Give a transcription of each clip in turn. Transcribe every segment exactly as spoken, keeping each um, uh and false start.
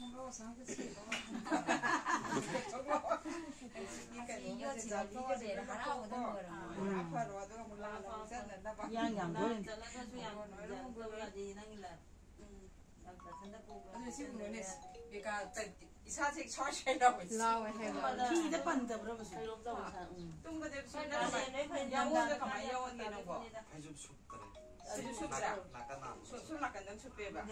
yang yang boleh. 이사직 처리라고 있어. 키 대판다 그러고 있어. 뚱거대 순간 양호도 가만히 양호되는 거. 해좀 춥더래. 술 춥더라. 나가나. 술 나간 넌 춥대봐.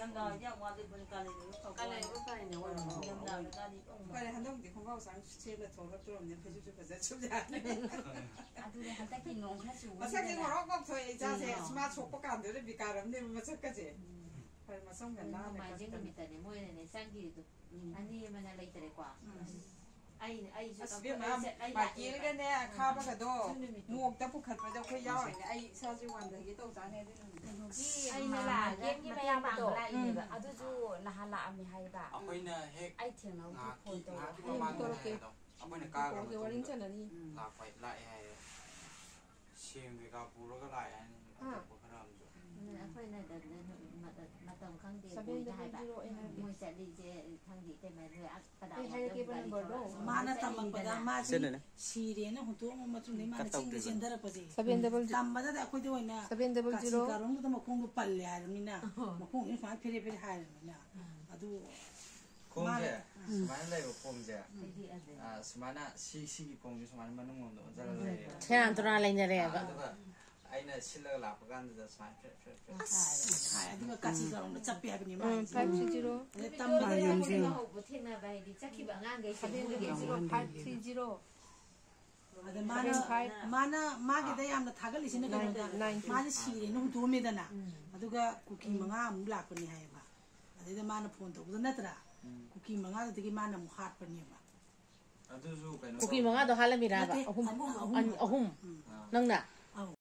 그래 한 동디 건강상 수치를 돌아 들어오면 해줄 줄 그저 춥지 않네. 아두리 한따기 농 사실 오늘. 사실 뭐라고 저 자세 스마트 촉박가 안 되는 비가람네 뭐 저까지. 얼마 성면 나네. 많이 재밌다네. 뭐에는 쌍기도. 아니 맨날 레이터래 과. 아이 아이 저 마길가네 카바가도 무옥다 북한마다 그 야와네. 아이 사지원들이 또 자네 되는. 여기 아이나라 게임이 매양 방라이네. 아두주 나할라 아미 하이바. 아버지는 핵. 아이 튀어나오고 폰도. 아버지는 까가. 라파이 라이 해. 시행비가 부러가 라이 하는 거 그런 거. 아버지는 마땅 강대 보이자 하이바. 보이자 이제 강대 때문에 아까다. mana tamang pada masih sirene untuk macam ni mana cinggi cendera pasti. Seven double tambah dah aku tu ina. seven double zero. Karung tu makung tu palle hari ni na. Makung ini faham peri peri hari ni na. Aduh. 공제, 수많은 데고 공제. 아, 수많은 시 시기 공제 수많은 많은 것도 어쩌라고요. 제안 들어라려냐래가. 아이는 실력을 나쁘간데 수많은 필 필. 아, 이거 같이 가면 잡히 하니 응, five three zero. tambah dah yang sini. Bukan nak bayar di cakap bangang guys. seven double zero five three zero. ada mana mana magi dah yang nak thagal di sini kan ada. Mana sih ni untuk dua medan na. Aduga cooking manga mula pun ni hai ba. Ada mana phone tu bukan natra. Cooking manga tu kita mana muhat pun ni ba. 아두주 cooking manga tu halam miraba. Ahum ahum ahum. Nang na.